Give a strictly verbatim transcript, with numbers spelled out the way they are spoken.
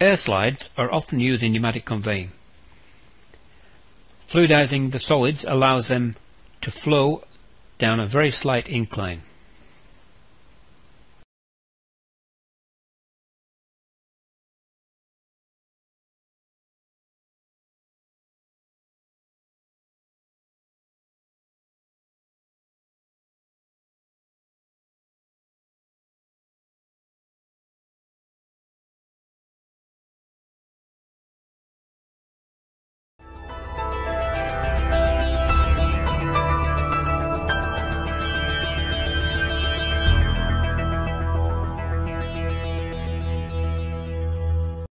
Air slides are often used in pneumatic conveying. Fluidizing the solids allows them to flow down a very slight incline.